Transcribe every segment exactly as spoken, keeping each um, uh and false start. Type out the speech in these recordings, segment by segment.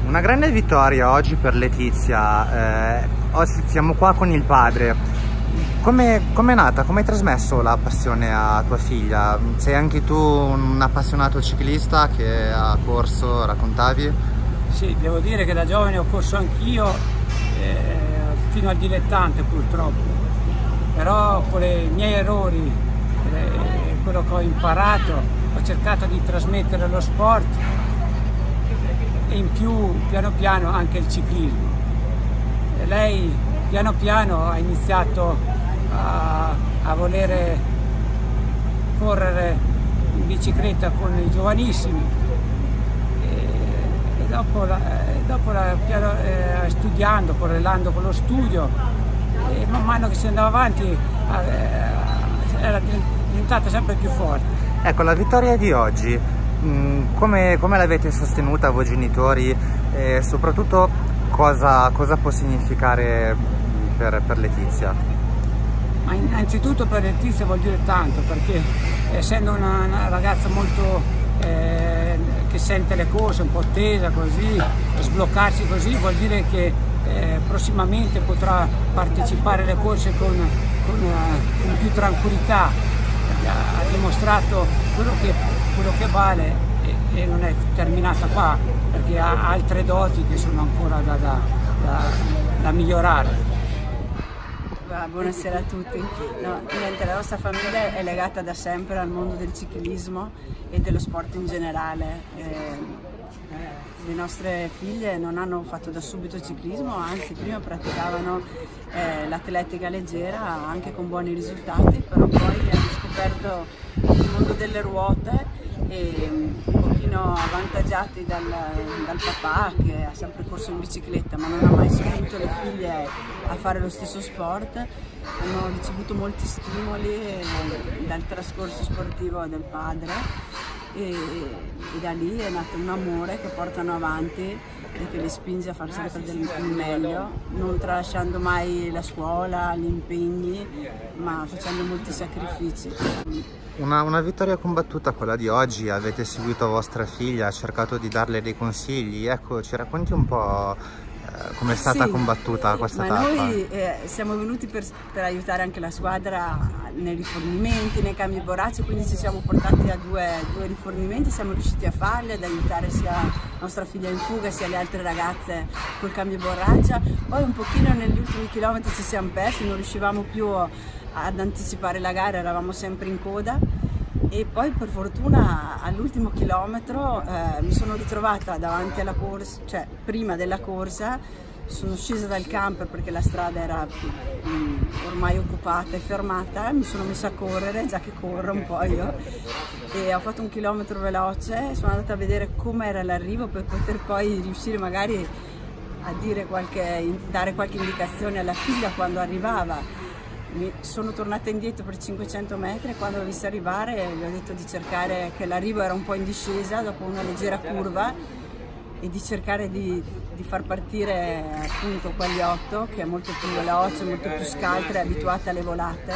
Una grande vittoria oggi per Letizia, eh, oggi siamo qua con il padre. Come è nata? Come hai trasmesso la passione a tua figlia? Sei anche tu un appassionato ciclista che ha corso, raccontavi? Sì, devo dire che da giovane ho corso anch'io, eh, fino al dilettante purtroppo, però con i miei errori, eh, quello che ho imparato, ho cercato di trasmettere lo sport e in più piano piano anche il ciclismo. E lei piano piano ha iniziato a, a volere correre in bicicletta con i giovanissimi e, e dopo, la, dopo la, piano, eh, studiando, correlando con lo studio, e man mano che si andava avanti eh, era diventata sempre più forte. Ecco, la vittoria di oggi, come, come l'avete sostenuta voi genitori e soprattutto cosa, cosa può significare per, per Letizia? Ma innanzitutto per Letizia vuol dire tanto, perché essendo una, una ragazza molto eh, che sente le corse, un po' tesa così, sbloccarsi così vuol dire che eh, prossimamente potrà partecipare alle corse con, con, uh, con più tranquillità. Ha dimostrato quello che, quello che vale e, e non è terminata qua, perché ha altre doti che sono ancora da, da, da, da migliorare. Buonasera a tutti. No, niente, la nostra famiglia è legata da sempre al mondo del ciclismo e dello sport in generale. Eh, le nostre figlie non hanno fatto da subito ciclismo, anzi prima praticavano eh, l'atletica leggera anche con buoni risultati, però poi hanno scoperto il mondo delle ruote e un pochino avvantaggiati dal, dal papà che ha sempre corso in bicicletta ma non ha mai spinto le figlie a fare lo stesso sport. Hanno ricevuto molti stimoli dal trascorso sportivo del padre e, e da lì è nato un amore che portano avanti e che li spinge a fare sempre del meglio, non tralasciando mai la scuola, gli impegni, ma facendo molti sacrifici. Una, una vittoria combattuta quella di oggi, avete seguito vostra figlia, cercato di darle dei consigli, ecco, ci racconti un po' eh, come è stata sì, combattuta questa ma tappa? Noi eh, siamo venuti per, per aiutare anche la squadra nei rifornimenti, nei cambi borraccia, quindi ci siamo portati a due, due rifornimenti, siamo riusciti a farli, ad aiutare sia nostra figlia in fuga sia le altre ragazze col cambio borraccia. Poi un pochino negli ultimi chilometri ci siamo persi, non riuscivamo più ad anticipare la gara, eravamo sempre in coda e poi per fortuna all'ultimo chilometro eh, mi sono ritrovata davanti alla corsa, cioè prima della corsa sono scesa dal camper perché la strada era mh, ormai occupata e fermata, mi sono messa a correre, già che corro un po' io, e ho fatto un chilometro veloce, sono andata a vedere com'era l'arrivo per poter poi riuscire magari a dire qualche, dare qualche indicazione alla figlia quando arrivava. Mi sono tornata indietro per cinquecento metri e quando l'ho vista arrivare gli ho detto di cercare, che l'arrivo era un po' in discesa dopo una leggera curva, e di cercare di, di far partire appunto quegli otto, che è molto più veloce, molto più scaltra, è abituata alle volate.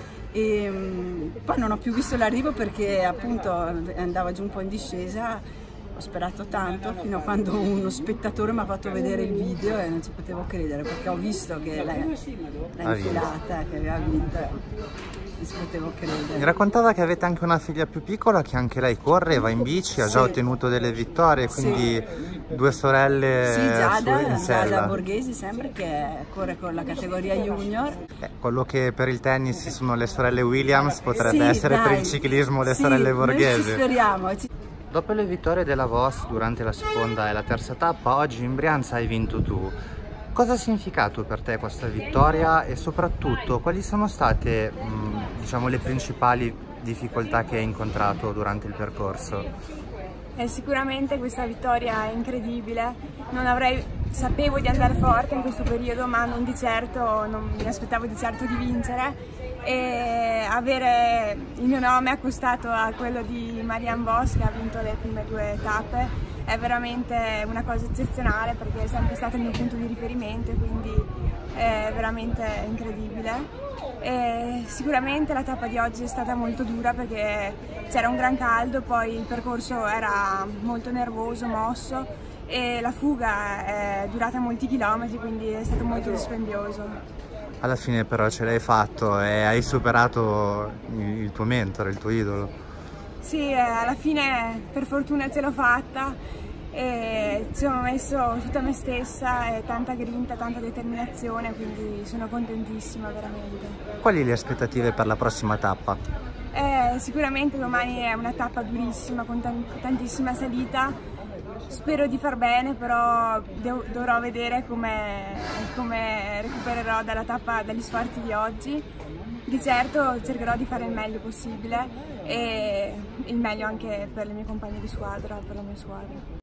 E um, poi non ho più visto l'arrivo perché appunto andava giù un po' in discesa. Ho sperato tanto fino a quando uno spettatore mi ha fatto vedere il video e non ci potevo credere, perché ho visto che l'ha infilata, che aveva vinto, non ci potevo credere. Mi raccontava che avete anche una figlia più piccola che anche lei corre, va in bici, ha sì. già ottenuto delle vittorie, quindi sì. due sorelle sì, Giada, in sella. Giada Borghesi sempre, che corre con la categoria junior. Eh, quello che per il tennis sono le sorelle Williams potrebbe sì, essere dai. per il ciclismo le sì, sorelle Borghesi. Noi ci speriamo. Ci... Dopo le vittorie della V O S durante la seconda e la terza tappa, oggi in Brianza hai vinto tu. Cosa ha significato per te questa vittoria e soprattutto quali sono state mh, diciamo, le principali difficoltà che hai incontrato durante il percorso? Eh, sicuramente questa vittoria è incredibile, non avrei, sapevo di andare forte in questo periodo ma non di certo, non mi aspettavo di certo di vincere, e avere il mio nome accostato a quello di Marianne Vos, che ha vinto le prime due tappe, è veramente una cosa eccezionale perché è sempre stato il mio punto di riferimento e quindi è veramente incredibile. E sicuramente la tappa di oggi è stata molto dura perché c'era un gran caldo, poi il percorso era molto nervoso, mosso e la fuga è durata molti chilometri, quindi è stato molto dispendioso. Alla fine però ce l'hai fatto e hai superato il tuo mentore, il tuo idolo. Sì, alla fine per fortuna ce l'ho fatta e ci ho messo tutta me stessa e tanta grinta, tanta determinazione, quindi sono contentissima veramente. Quali le aspettative per la prossima tappa? Eh, sicuramente domani è una tappa durissima con tantissima salita. Spero di far bene, però dovrò vedere come, come recupererò dalla tappa, dagli sforzi di oggi. Di certo cercherò di fare il meglio possibile e il meglio anche per le mie compagne di squadra, per la mia squadra.